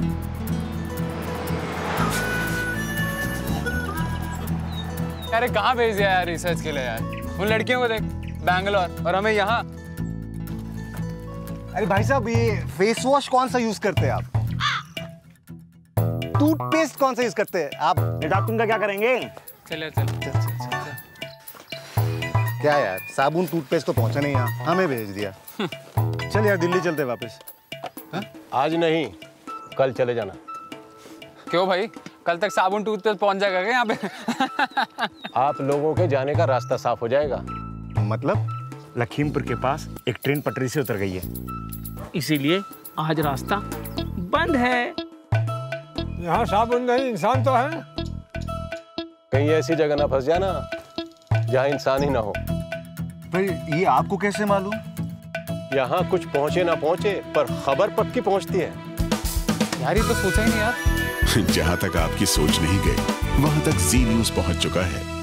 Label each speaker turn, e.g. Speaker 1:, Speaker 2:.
Speaker 1: अरे कहाँ भेज दिया यार रिसर्च के लिए यार? उन लड़कियों को देख बैंगलोर, और हमें यहाँ।
Speaker 2: अरे भाई साहब, ये फेस वॉश कौन सा यूज करते हैं आप? टूथपेस्ट कौन सा यूज करते हैं आप?
Speaker 3: डॉक्टर का क्या करेंगे?
Speaker 1: चल चल चल चल चल।
Speaker 2: क्या यार, साबुन टूथपेस्ट तो पहुंचा नहीं यहाँ, हमें भेज दिया। चल यार, दिल्ली चलते वापस।
Speaker 4: आज नहीं, कल चले जाना।
Speaker 1: क्यों भाई, कल तक साबुन टूथपेस्ट पहुंच जाएगा क्या यहाँ पे?
Speaker 4: आप लोगों के जाने का रास्ता साफ हो जाएगा।
Speaker 2: मतलब?
Speaker 3: लखीमपुर के पास एक ट्रेन पटरी से उतर गई है,
Speaker 5: इसीलिए आज रास्ता बंद है।
Speaker 6: यहाँ साबुन नहीं, इंसान तो है।
Speaker 4: कहीं ऐसी जगह ना फंस जाना जहाँ इंसान ही ना हो।
Speaker 2: भाई ये आपको कैसे मालूम?
Speaker 4: यहाँ कुछ पहुँचे ना पहुँचे, पर खबर पक्की पहुँचती है।
Speaker 1: यार ये तो सोचा ही नहीं यार।
Speaker 7: जहाँ तक आपकी सोच नहीं गई, वहाँ तक जी न्यूज़ पहुँच चुका है।